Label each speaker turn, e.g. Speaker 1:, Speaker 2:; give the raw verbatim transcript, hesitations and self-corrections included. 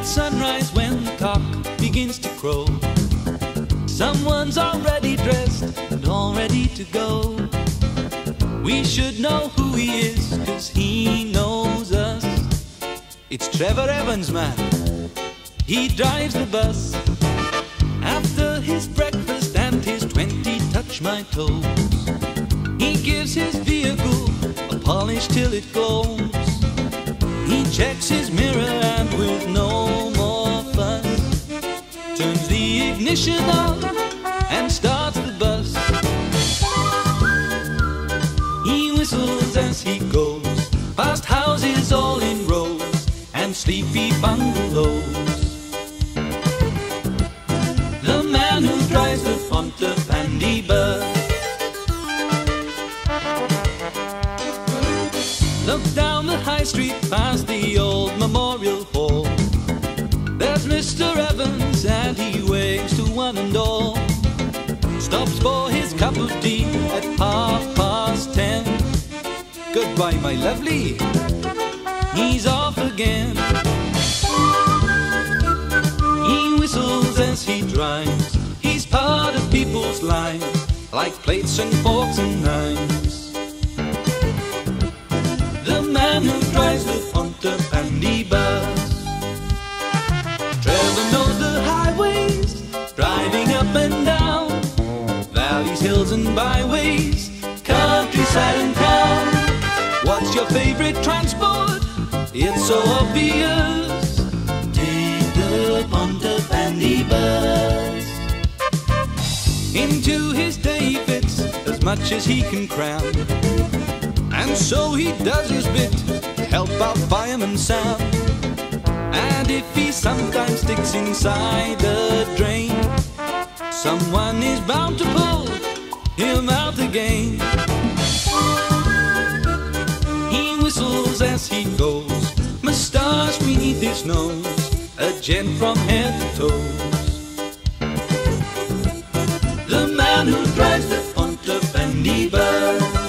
Speaker 1: at sunrise when the cock begins to crow. Someone's already dressed and all ready to go. We should know who he is, 'cause he knows us. It's Trevor Evans, man. He drives the bus. After his breakfast and his twenty touch my toes, he gives his vehicle a polish till it glows. He checks his mirror and with no more fuss, turns the ignition on and starts the bus. He whistles as he goes past houses all in rows and sleepy bungalows. The man who drives the Pontepandy bus. Look down the high street past the old memorial hall. There's Mister Evans and he waves to one and all. Stops for his cup of tea at half past ten. Goodbye, my lovely, he's off again. He whistles as he drives. He's part of people's lives, like plates and forks and knives. The man who drives the Pontepandy bus. Trevor knows the highways, driving up and down, valleys, hills and byways, countryside and town. What's your favorite transport? It's so obvious. Take the Pontepandy bus. Into his day he fits as much as he can cram, and so he does his bit to help out fireman Sam. And if he sometimes sticks inside the drain, someone is bound to pull him out again. He whistles as he goes, moustache beneath his nose, a gent from head to toes. The man who drives the Pontepandy bus.